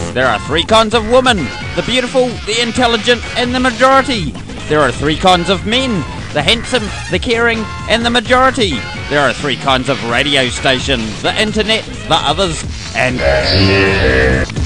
There are 3 kinds of women: the beautiful, the intelligent, and the majority. There are 3 kinds of men: the handsome, the caring, and the majority. There are 3 kinds of radio stations: the internet, the others, and...